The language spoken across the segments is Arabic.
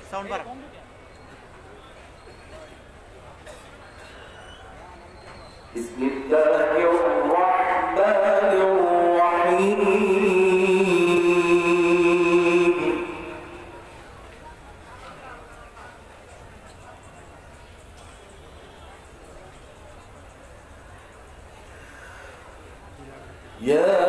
بسم الله الرحمن الرحيم يا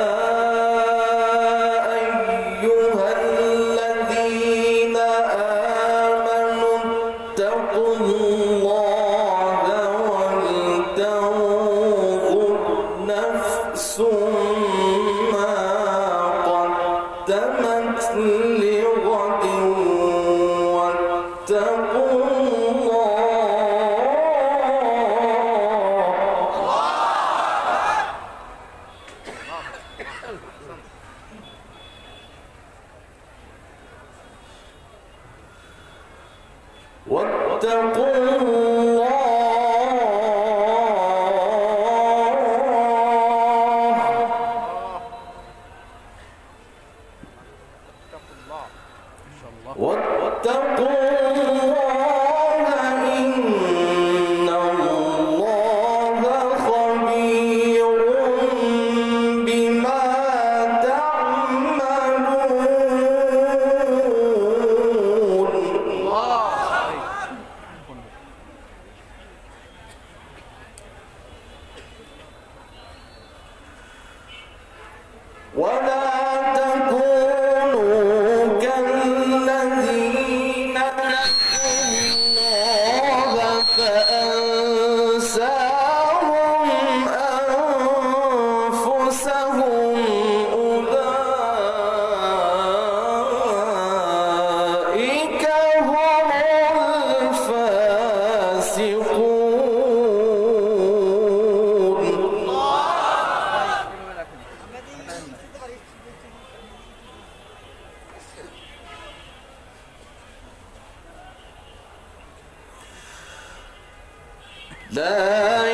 لا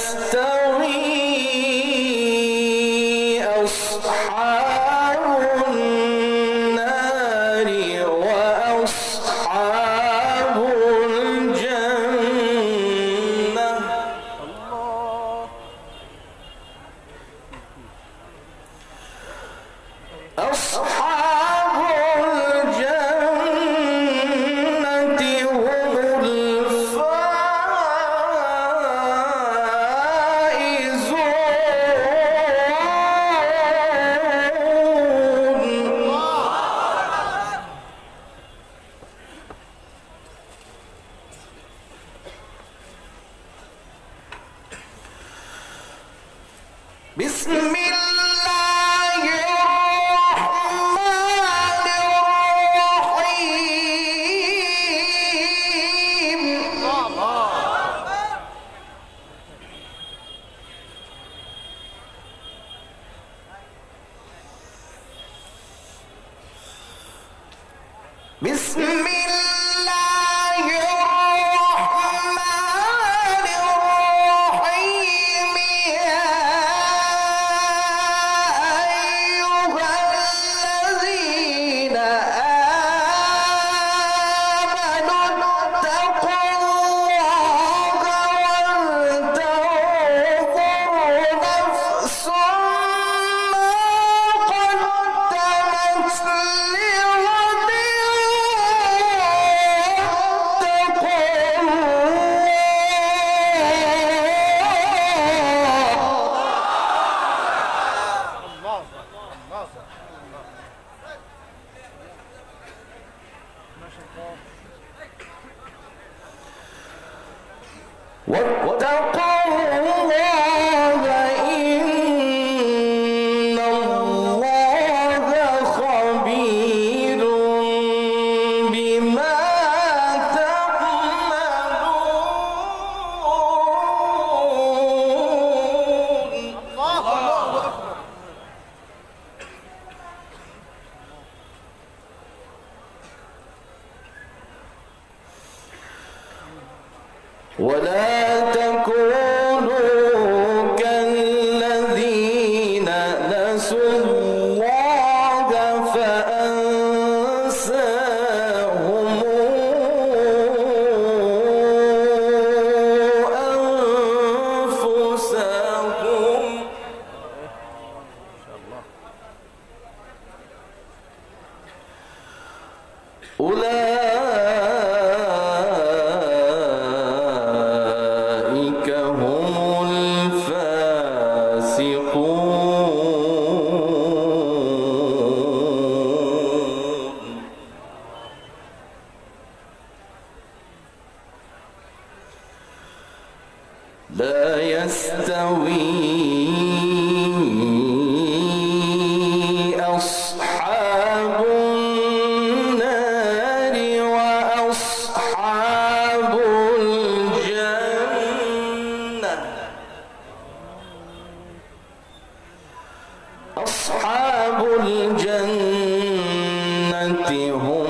يستوي أصحاب النار وأصحاب الجنة أصحاب الجنة هم بسم الله الرحمن الرحيم بسم الله الرحمن الرحيم واتقوا الله إن الله خبير بما تعملون. الله أكبر. ولا تكونوا كالذين نسوا الله فأنساهم أولئك هم الفاسقون. لا يستوي أصحاب النار وأصحاب الجنة. أصحاب الجنة هم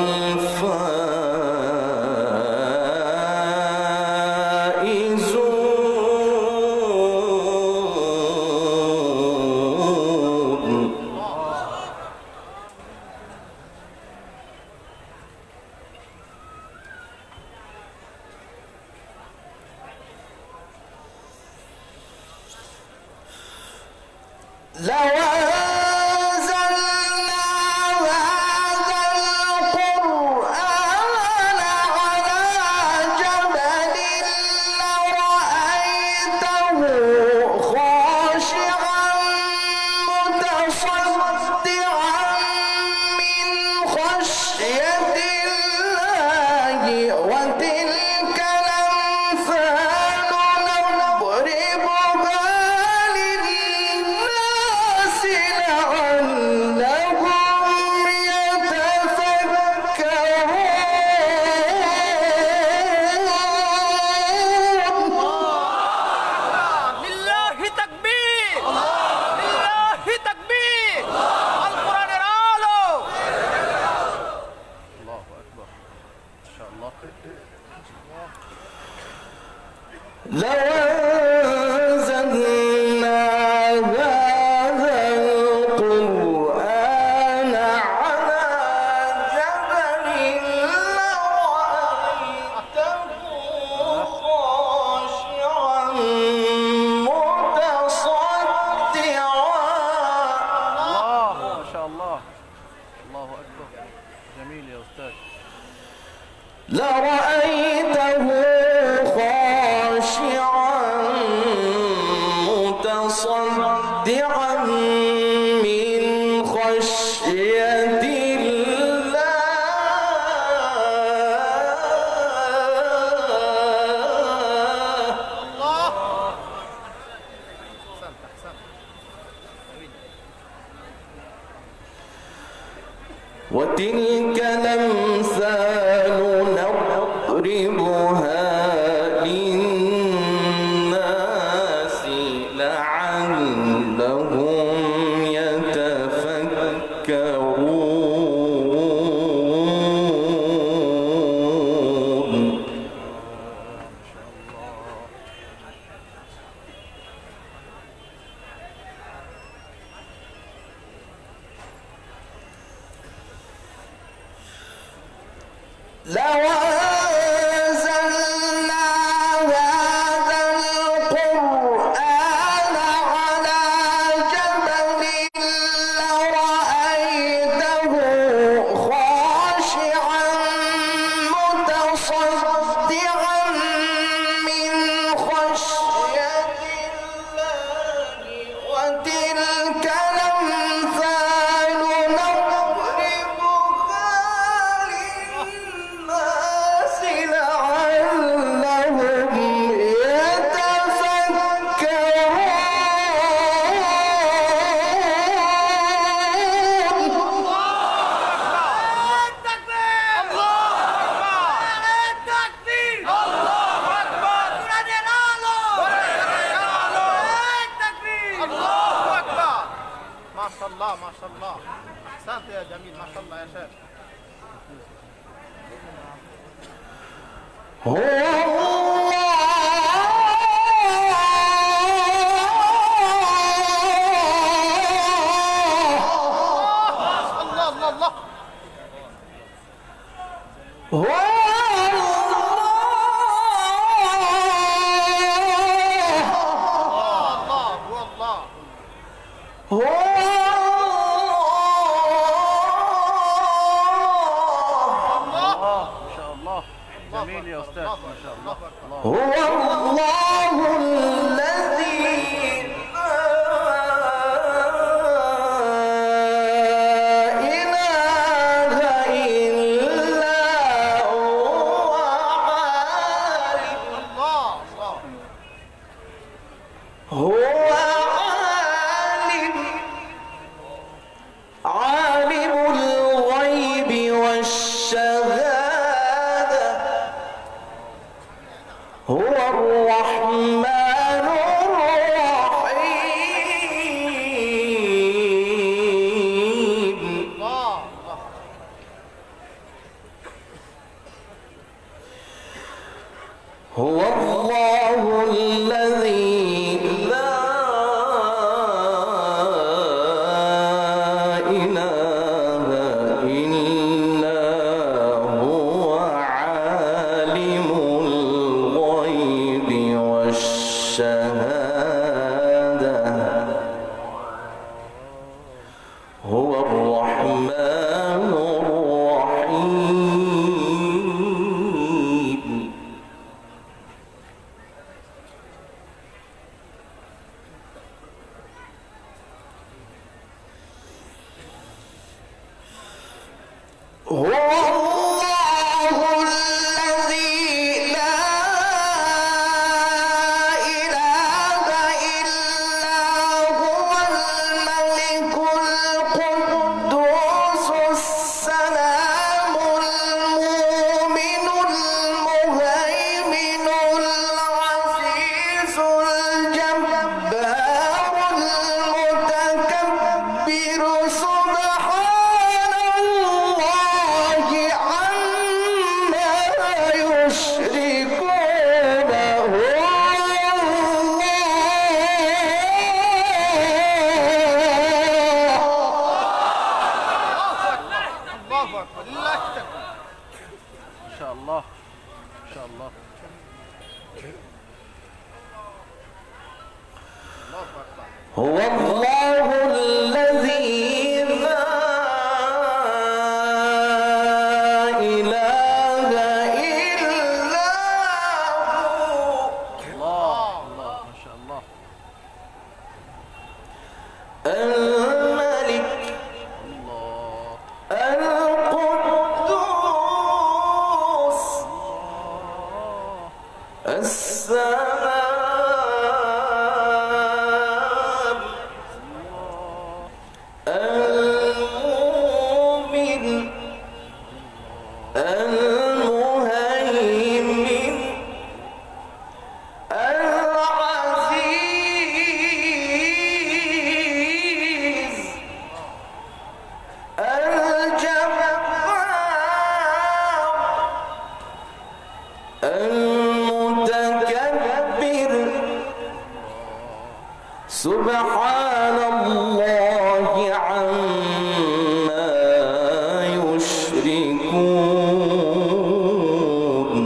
لو أنزلنا هذا القرآن على جبل لرأيته خاشعا متصدعا من خشية الله وتلك الأمثال نضربها للناس لعلهم يتفكرون. لله تكبير، لله تكبير، القرآن رالو. الله أكبر ما شاء الله. لو أنزلنا هذا القرآن على جبل لرأيته خاشعا متصدعا. الله ما شاء الله. الله أكبر. جميل يا أستاذ. لرأيته خاشعا متصدعا من خشية الله. الله. أحسنت أحسنت. وتلك الأمثال نضربها للناس لعلهم يتفكرون. لو أنزلنا هذا القرآن على جبل لرأيته خاشعا متصدعا من خشية الله وتلك الأمثال نضربها للناس لعلهم ما شاء الله ما شاء الله. أحسنت يا جميل ما شاء الله يا شيخ. هو الله الله الله. هو الله جميل يا أستاذ ما شاء الله. هو الله الذي هو الله الذي لا إله إلا هو عالم الغيب والشهادة هو الرحمن الرحيم هو الله الذي لا إله إلا هو الملك القدوس السلام المؤمن المهيمن العزيز الجبار المتكبر سبحان الله عما يشركون هو ما شاء الله ما شاء الله. هو الله الذي لا إله إلا هو الله الله ما شاء الله. الملك الله القدوس السلام المؤمن المهيمن العزيز الجبار المتكبر سبحان الله عما يشركون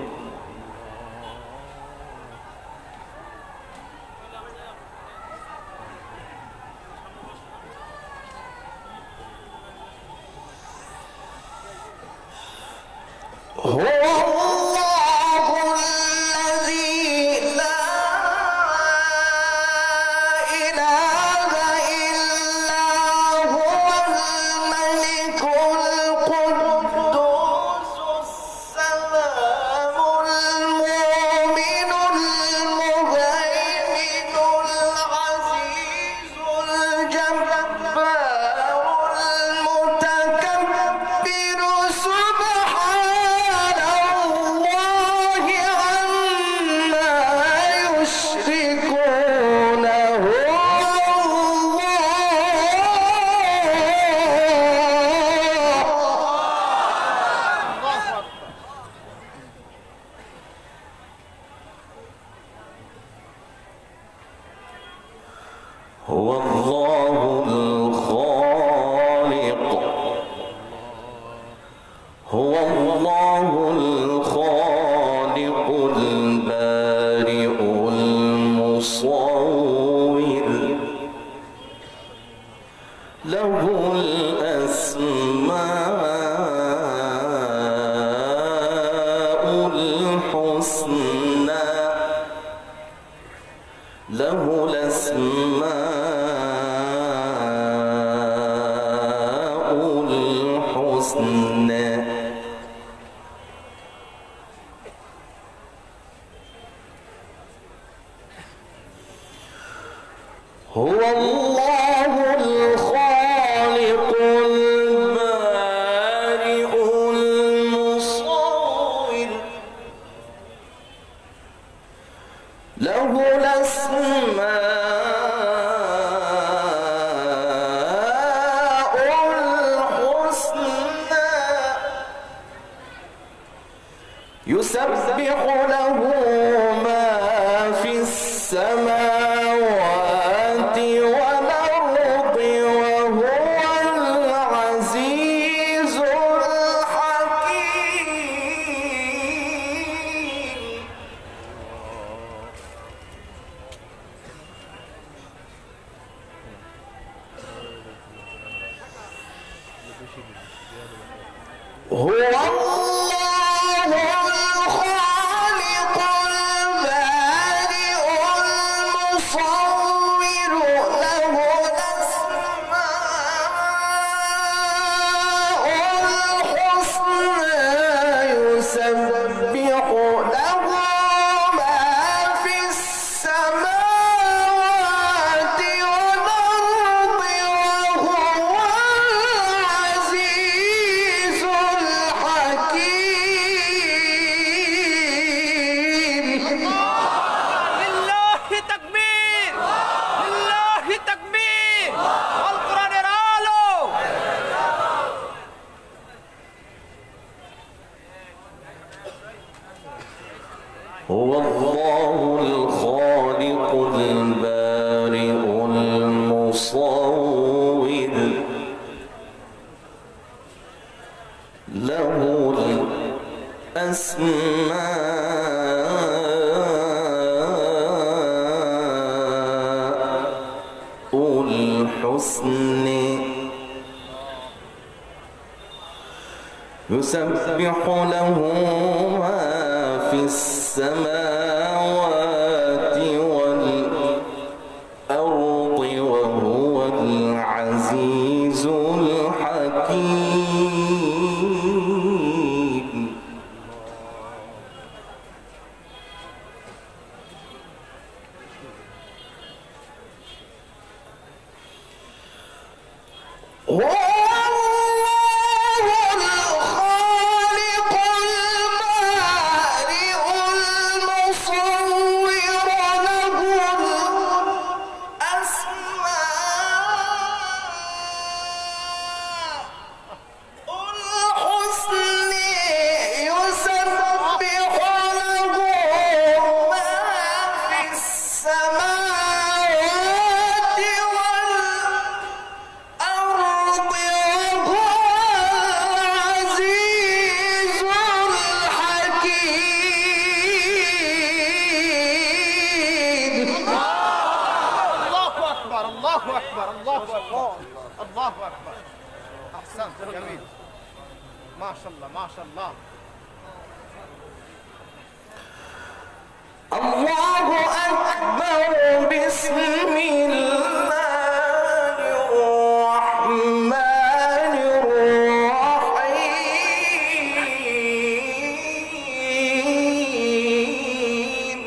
هو الله الذي لا إله إلا هو الملك القدوس السلام المؤمن المهيمن العزيز الجبار المتكبر سبحان الله عما يشركون هو الله الخالق هو الله الخالق البارئ المصور له الأسماء الحسنى هو الله الخالق البارئ المصور له الأسماء الحسنى يسبح له ما في السماوات والأرض وهو العزيز الحكيم هو الله الخالق البارئ المصور له الأسماء الحسنى يسبح له ما في السماوات والأرض وهو العزيز الحكيم لله تكبير لله تكبير والقرآن رالو هو الله الخالق البارئ المصور له الأسماء الحسنى يسبح له ما في السماوات والأرض وهو العزيز الحكيم الله أكبر أحسنت جميل ما شاء الله ما شاء الله الله أكبر بسم الله الرحمن الرحيم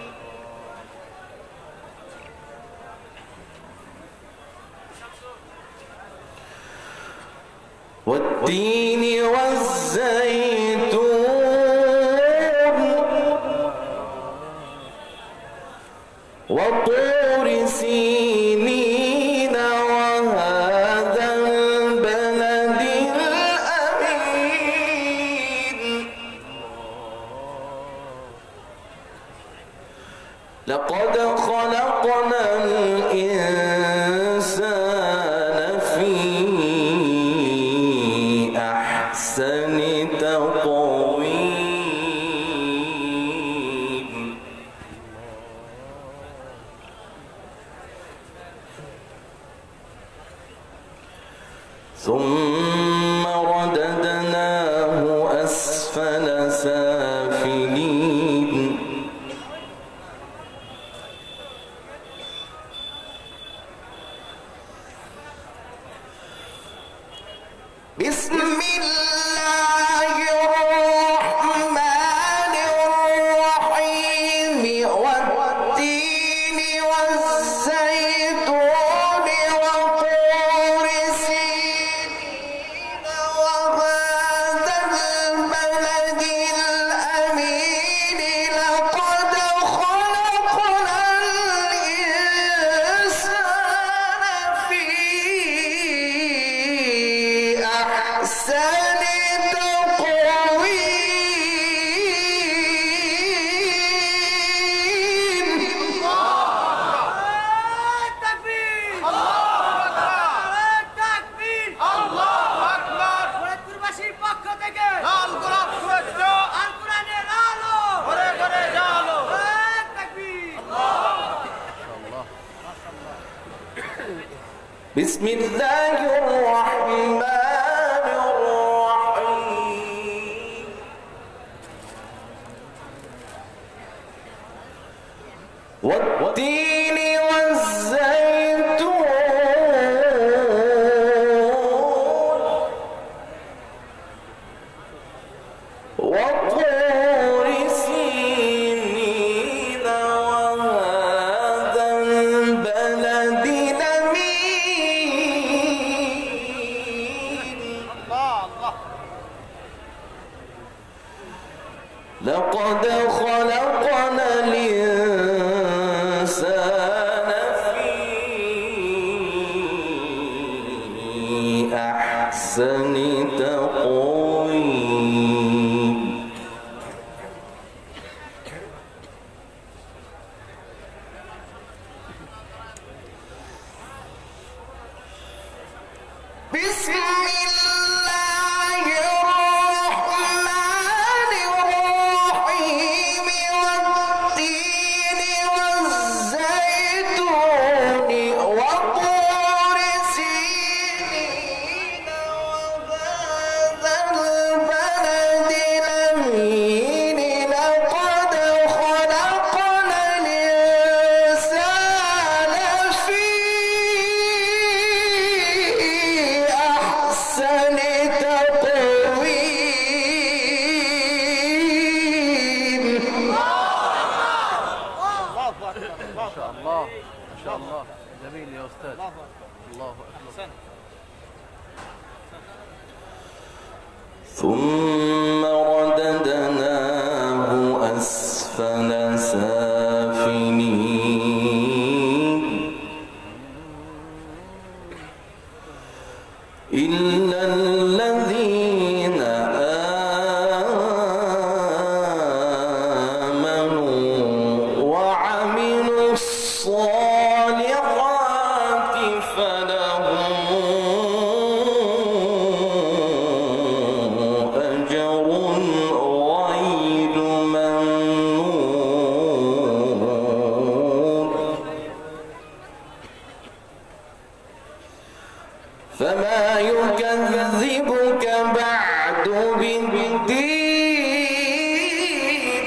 والتين والزيتون وطور سينين وهذا البلد الأمين لقد خلقنا الإنسان في أحسن تقويم ثم رددناه أسفل سافلين بسم الله بسم الله الرحمن الرحيم والتين والزيتون وطور سينين وهذا البلد الأمين لقد خلقنا الإنسان في أحسن تقويم بسم الله الرحمن الرحيم والتين والزيتون وطور سينين وهذا البلد الأمين لقد خلقنا الإنسان في أحسن تقويم. ما شاء الله ما شاء الله جميل يا أستاذ. الله أكبر. ثم رددناه أسفل سافلين إلا الذين آمنوا وعملوا الصالحات فلهم أجر غير ممنون فما يكذبك بعد بالدين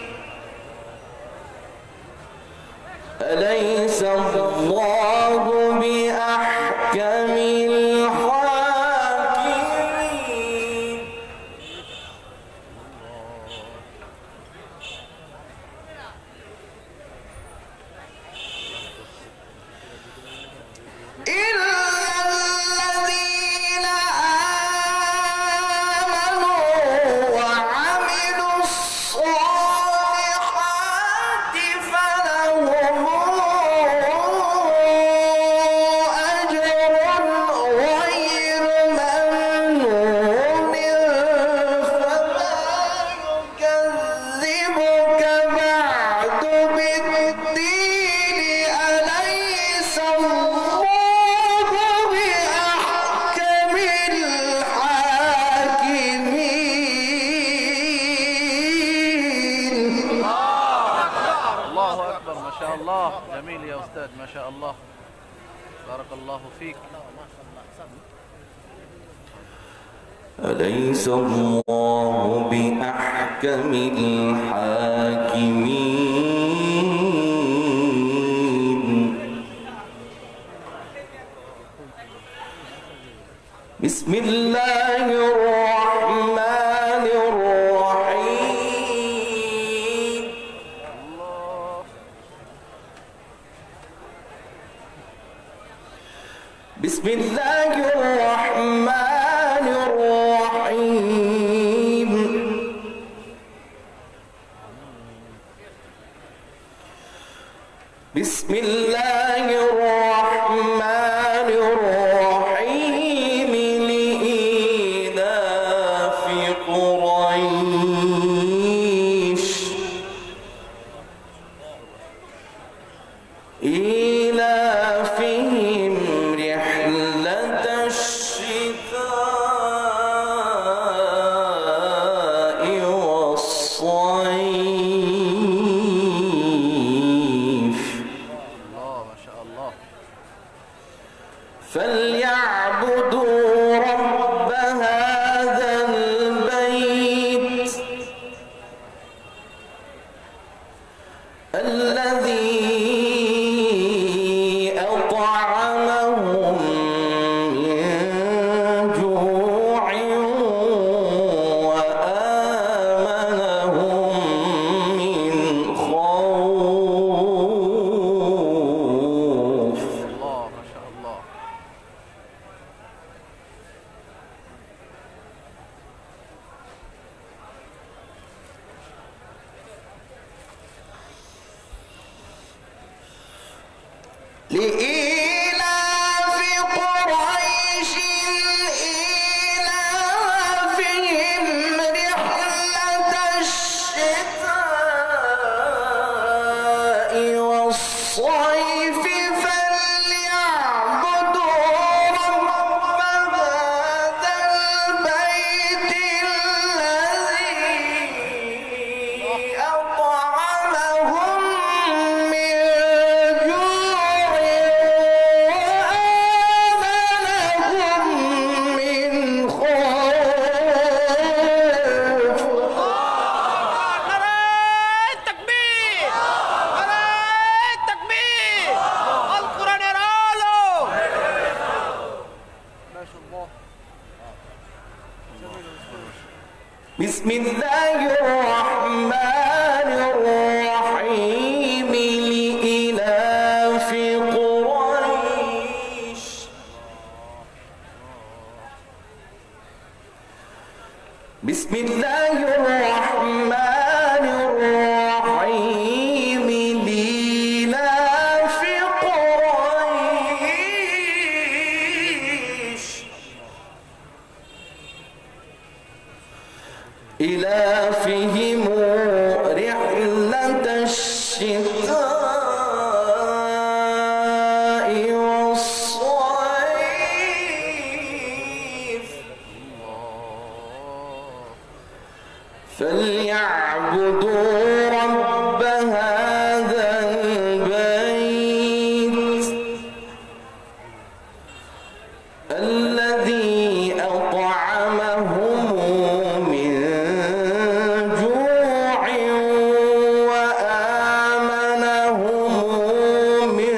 أليس الله بأحكم الحاكمين إلا الذين آمنوا وعملوا الصالحات فلهم أجر غير ممنون فما يكذبك بعد بالدين أليس الله بأحكم الحاكمين. الله أكبر. ما شاء الله جميل يا أستاذ. ما شاء الله بارك الله فيك. أليس الله بأحكم الحاكمين بسم الله الرحمن الرحيم بسم الله الرحمن الرحيم بسم الله الرحمن الرحيم لإيلاف قريش إيلافهم رحلة الشتاء والصيف لإيلاف قريش إيلافهم رحلة الشتاء والصيف فليعبدوا رب هذا البيت الذي أطعمهم من جوع وآمنهم من خوف. نعرة التكبير! نعرة التكبير! القرآن يرالو! ما شاء الله. بسم الله الرحمن الرحيم لإيلاف قريش بسم الله الرحمن الرحيم لإيلاف قريش إيلافهم رحلة الشتاء والصيف فليعبدوا رب هذا البيت الذي أطعمهم من جوع وآمنهم من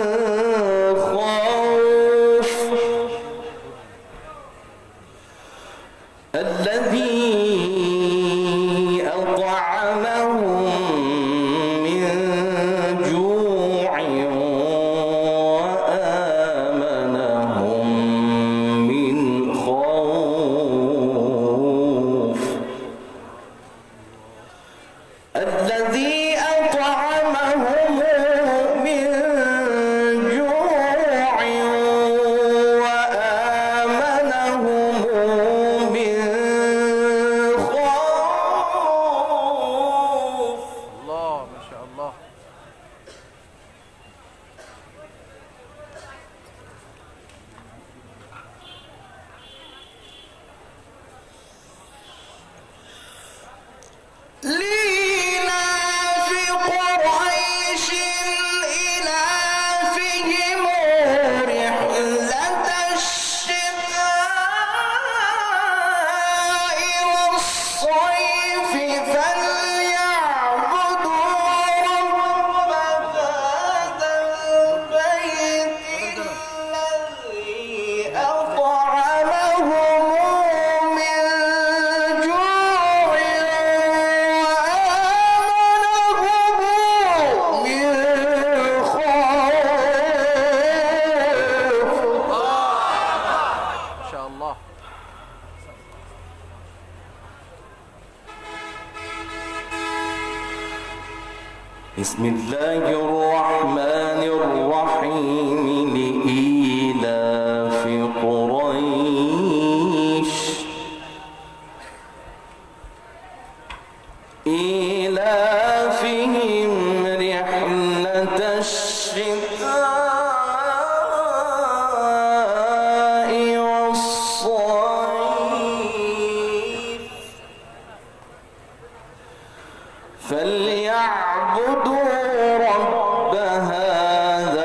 خوف الذي أطعمهم من جوع وآمنهم من خوف الذي أطعمهم من جوع وآمنهم من خوف. الله ما شاء الله. لإيلاف قريش إيلافهم رحلة الشتاء والصيف فليعبدوا رب هذا البيت الذي أطعمهم من جوع وآمنهم من خوف. ما شاء الله. بسم الله الرحمن الرحيم لإيلاف قريش إيلافهم رحلة الشتاء والصيف فليعبدوا رب هذا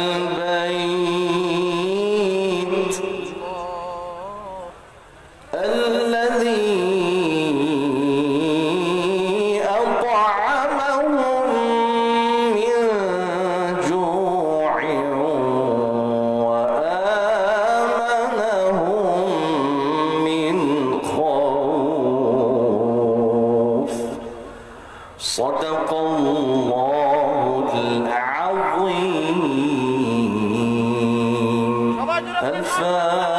البيت الذي أطعمهم من جوع وآمنهم من خوف. صدق الله العظيم. الفاتحة.